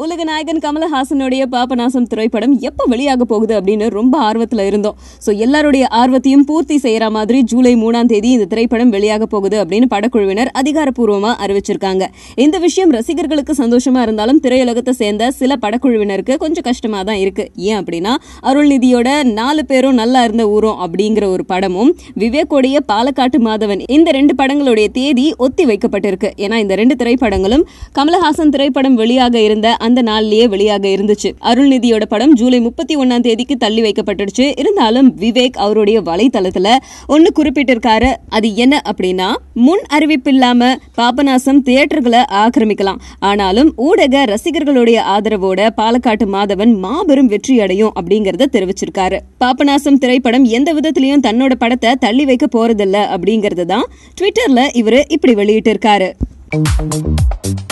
உலக நாயகன் கமல் ஹாசனுடைய பாபநாசம் திரைப்படம் எப்ப வெளியாக போகுது அப்படின்னு ரொம்ப ஆர்வத்துல இருந்தோம். சோ எல்லாருடைய ஆர்வத்தையும் பூர்த்தி செய்யற மாதிரி ஜூலை 3ஆம் தேதி இந்த திரைப்படம் வெளியாக போகுது அப்படின்னு படக்குழுவினர் அதிகாரப்பூர்வமா அறிவிச்சிருக்காங்க. இந்த விஷயம் ரசிகர்களுக்கு சந்தோஷமா இருந்தாலும் திரையுலகத்தை சேர்ந்த சில படக்குழுவினருக்கு கொஞ்சம் கஷ்டமா தான் இருக்கு. ஏன் அப்படின்னா அருள்நிதியோட 4 பேரும் நல்லா இருந்த ஊரும் அப்படிங்கிற ஒரு படமும் விவேக்கோடைய பாலக்காட்டு மாதவன் இந்த 2 படங்களுடைய தேதி ஒத்தி வைக்கப்பட்டிருக்கு. ஏன்னா இந்த 2 திரைப்படங்களும் கமலஹாசன் திரைப்படம் வெளியாக இருந்த அந்த நாள்லயே வெளியாக இருந்துச்சு. அருள்நிதியோட படம் ஜூலை 31ஆம் தேதிக்கு தள்ளி வைக்கப்பட்டுடுச்சு. இருந்தாலும் விவேக் அவருடைய வலைத்தளத்துல ஒன்னு குறிப்பிட்டிருக்காரு. அது என்ன அப்படின்னா, முன் அறிவிப்பு இல்லாம பாபநாசம் தியேட்டர்களை ஆக்கிரமிக்கலாம், ஆனாலும் ஊடக ரசிகர்களுடைய ஆதரவோட பாலக்காட்டு மாதவன் மாபெரும் வெற்றி அடையும் அப்படிங்கறத தெரிவிச்சிருக்காரு. பாபநாசம் திரைப்படம் எந்த விதத்திலையும் தன்னோட படத்தை தள்ளி வைக்க போறதில்ல அப்படிங்கறது தான் ட்விட்டர்ல இவரு இப்படி வெளியிட்டு இருக்காரு.